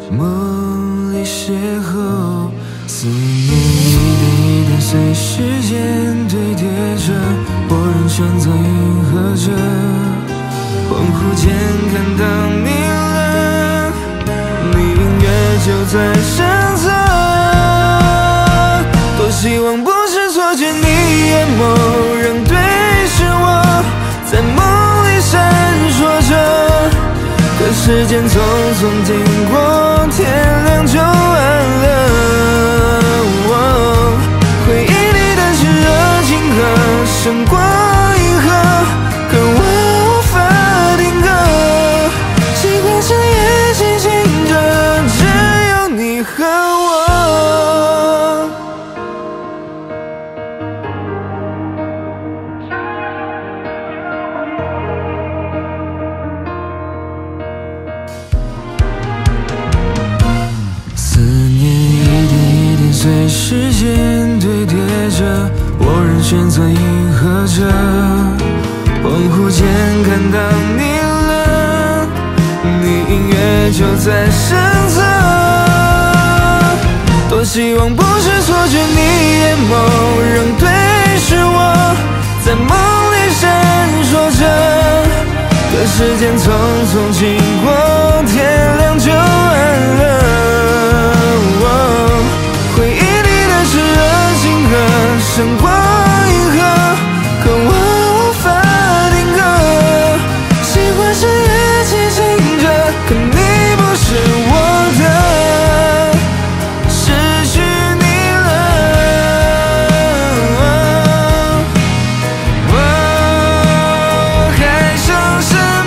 梦里邂逅，思念一点随时间堆叠着，我仍选择迎合着。恍惚间看到你了，你隐约就在身侧，多希望不是错觉，你眼眸仍对视我，在梦里闪烁着。可时间匆匆经过，天亮就暗了。回忆里的炽热情歌胜过银河，可我无法定格。习惯深夜清醒着，只有你和我。随时间堆叠着，我仍选择迎合着。恍惚间看到你了，你隐约就在身侧。多希望不是错觉，你眼眸仍对视我，在梦里闪烁着。可时间匆匆经过，天亮就暗了。胜过银河，可我无法定格。习惯深夜清醒着，可你不是我的，失去你了。我还剩什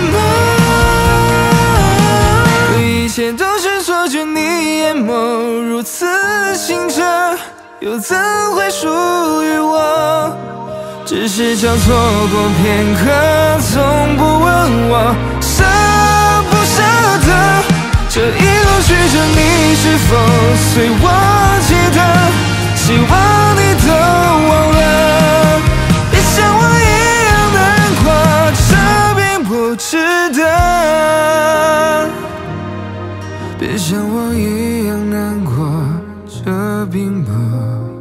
么？可一切都是错觉，你眼眸如此清澈，又怎会属于我？只是交错过片刻，从不问我舍不舍得。这一路曲折，你是否随我记得？希望你都忘了，别像我一样难过，这并不值得。别像我一样难过，这并不